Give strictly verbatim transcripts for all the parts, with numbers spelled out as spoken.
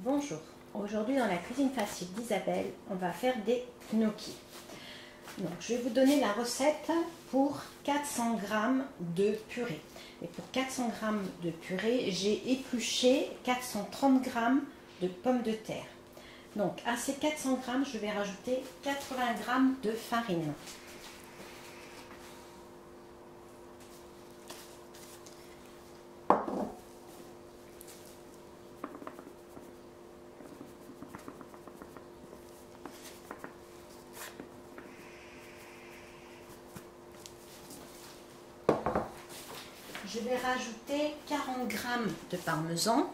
Bonjour, aujourd'hui dans la cuisine facile d'Isabelle, on va faire des gnocchis. Donc, je vais vous donner la recette pour quatre cents grammes de purée. Et pour quatre cents grammes de purée, j'ai épluché quatre cent trente grammes de pommes de terre. Donc à ces quatre cents grammes, je vais rajouter quatre-vingts grammes de farine. Je vais rajouter quarante grammes de parmesan,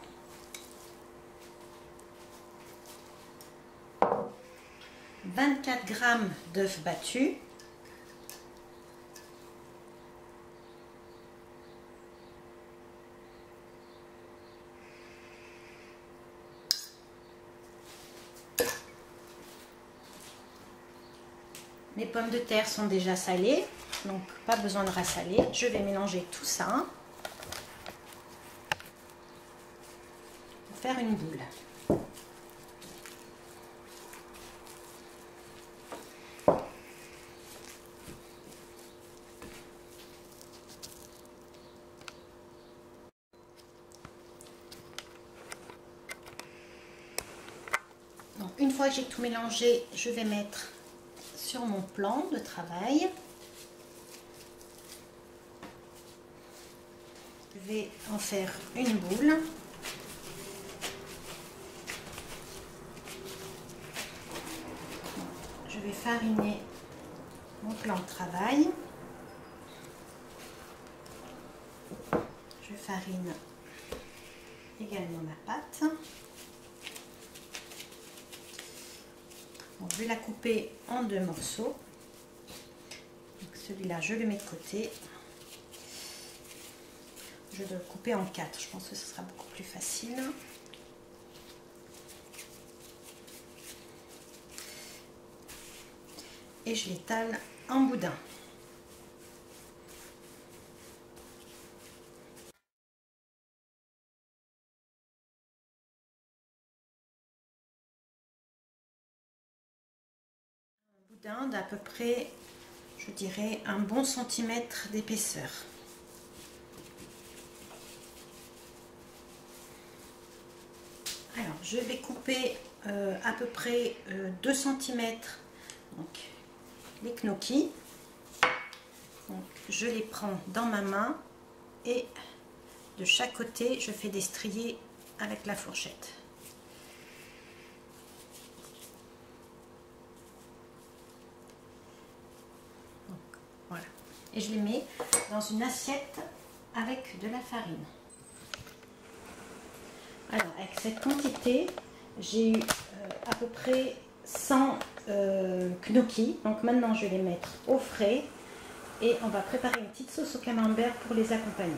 vingt-quatre grammes d'œufs battus, mes pommes de terre sont déjà salées, donc pas besoin de rassaler. Je vais mélanger tout ça pour faire une boule. Donc, une fois que j'ai tout mélangé, je vais mettre sur mon plan de travail. Je vais en faire une boule. Je vais fariner mon plan de travail. Je farine également ma pâte. Bon, je vais la couper en deux morceaux. Celui-là, je le mets de côté. Je dois le couper en quatre. Je pense que ce sera beaucoup plus facile. Et je l'étale en boudin. Un boudin d'à peu près, je dirais, un bon centimètre d'épaisseur. Alors, je vais couper euh, à peu près euh, deux centimètres donc, les gnocchis. Donc, je les prends dans ma main et de chaque côté, je fais des striés avec la fourchette. Donc, voilà. Et je les mets dans une assiette avec de la farine. Alors, avec cette quantité, j'ai eu euh, à peu près cent euh, gnocchis. Donc maintenant, je vais les mettre au frais et on va préparer une petite sauce au camembert pour les accompagner.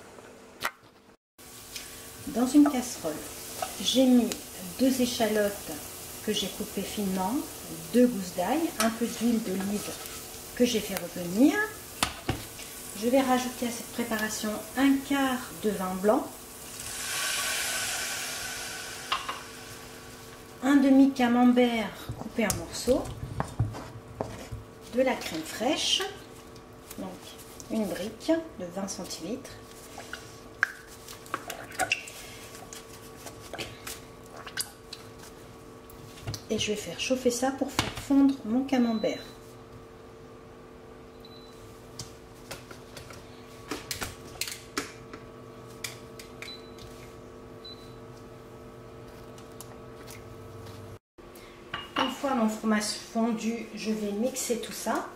Dans une casserole, j'ai mis deux échalotes que j'ai coupées finement, deux gousses d'ail, un peu d'huile d'olive que j'ai fait revenir. Je vais rajouter à cette préparation un quart de vin blanc, un demi camembert coupé en morceaux, de la crème fraîche, donc une brique de vingt centilitres, et je vais faire chauffer ça pour faire fondre mon camembert. Une fois mon fromage fondu, je vais mixer tout ça.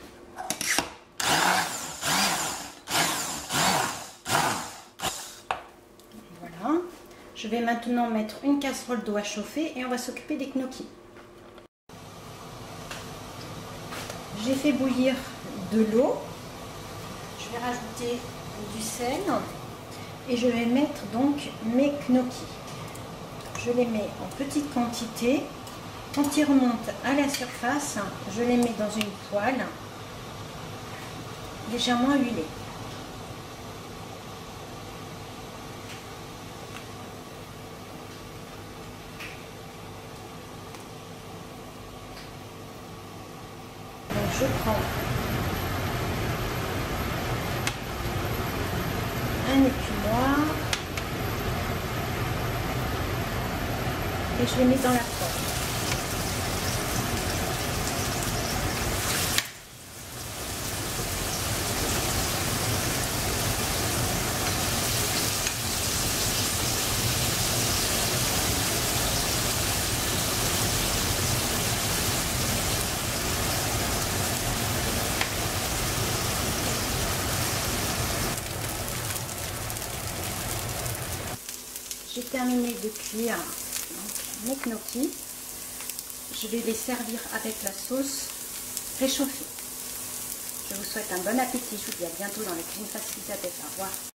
Voilà. Je vais maintenant mettre une casserole d'eau à chauffer et on va s'occuper des gnocchis. J'ai fait bouillir de l'eau. Je vais rajouter du sel et je vais mettre donc mes gnocchis. Je les mets en petite quantité. Quand ils remontent à la surface, je les mets dans une poêle légèrement huilée. je prends un écumoire et je les mets dans la poêle. J'ai terminé de cuire donc, mes gnocchis. Je vais les servir avec la sauce réchauffée. Je vous souhaite un bon appétit. Je vous dis à bientôt dans la cuisine facile d'Isabelle. Au revoir.